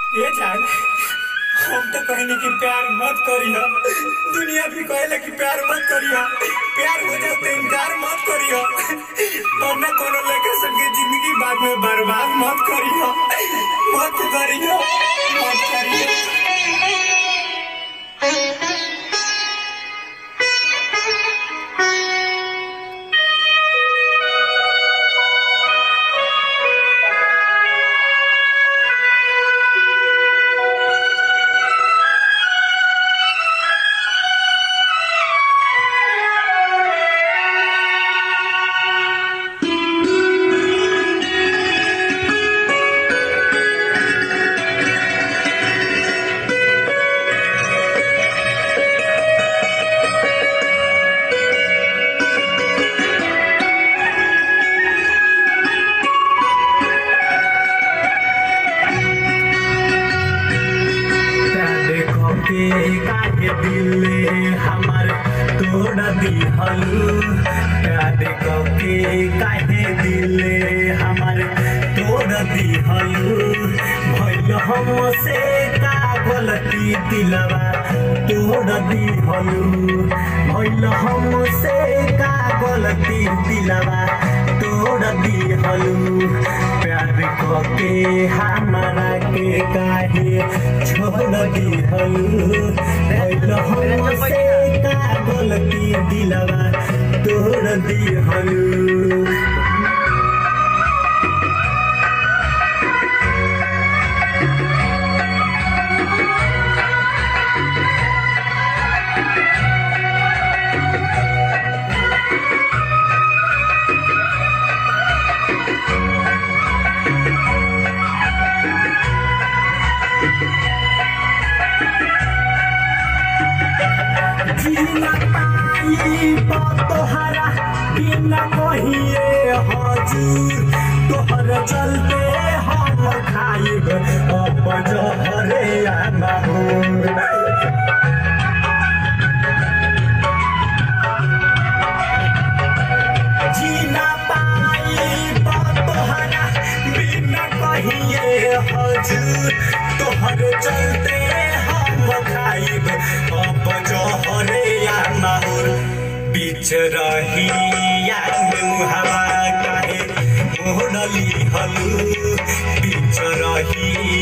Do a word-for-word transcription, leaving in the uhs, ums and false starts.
ये जान हम तो कहने की प्यार मत करियो। दुनिया भी कहले कि प्यार मत करियो। प्यार हो जाए तो इनकार मत करियो। और न कोनो लेके सबके जिंदगी बाद में बर्बाद मत करियो। मत करियो मत करियो। काहे दिले हमार तोड़ दिहलू। प्यार के काहे दिले हमार तोड़ दिहलू। भइल हमसे का गलती दिलवा तोड़ दिहलू। भइल हमसे का गलती दिलवा तोड़ दिहलू। प्यार के हमारा के काहे छोड़ दिहलू। भइल हमसे का गलती दिलवा तोड़ दिहलू। जीना पाई तोहरा बिना कहिए हजूर। तोहर चलते हम खाइब अब जहरे माहूर। जीना पाई तोहरा बिना कहिए हजूर। तोहर चलते हम खाइब अब जहरे माहौल। बीच रही हवा काहे मोड़ली हलू। बीच रही